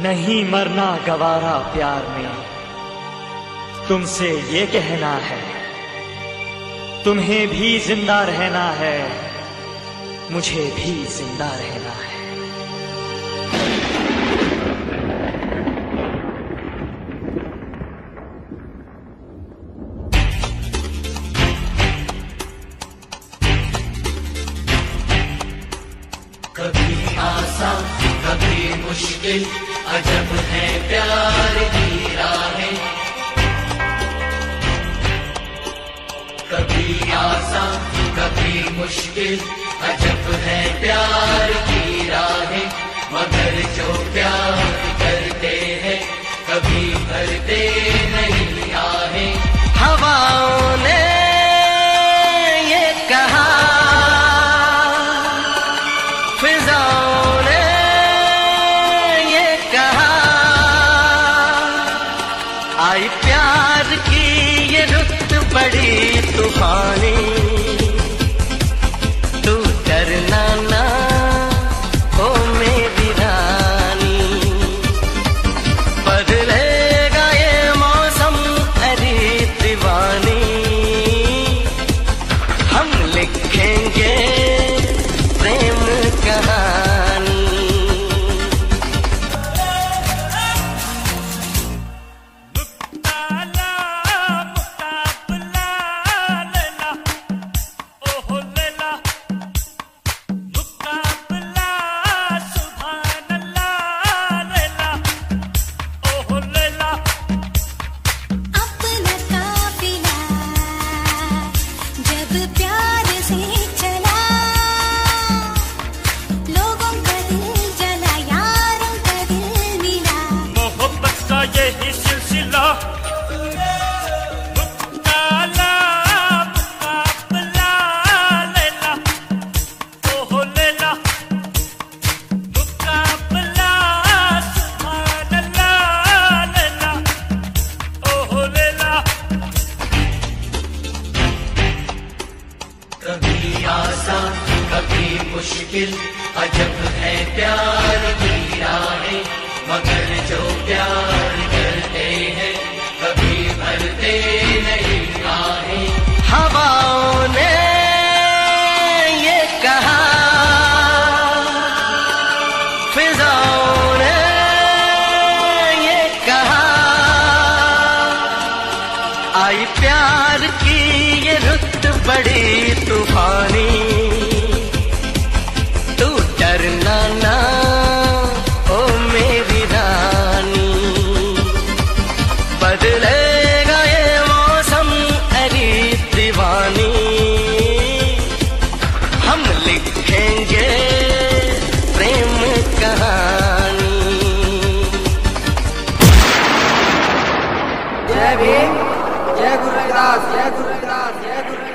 नहीं मरना गवारा प्यार में, तुमसे ये कहना है, तुम्हें भी जिंदा रहना है, मुझे भी जिंदा रहना है। कभी आसान कभी मुश्किल, अजब है प्यार की राहें। कभी आसान कभी मुश्किल, अजब है प्यार की राहें। मगर जो प्यार करते हैं कभी भरते नहीं आहें। हवाओं ने ये कहा, फिजाओं ने ये कहा, आई प्यार की ये रुत बड़ी तूफानी। तू डरना ना ओ मेरी रानी, बदलेगा ये मौसम अरे दीवानी। हम लिखेंगे प्रेम कहानी। कभी आसान कभी मुश्किल, अजब है प्यार की राहें। मगर जो प्यार करते हैं कभी भरते नहीं आहें। हवाओं ने ये कहा, फिजाओं ने ये कहा, आई प्यार की ये रुत बड़ी तूफानी। तू डरना ना ओ मेरी रानी, बदलेगा ये मौसम अरे दीवानी। हम लिखेंगे प्रेम कहानी। जय भीम, जय गुरु रविदास, जय गुरु रविदास, जय गुरु रविदास।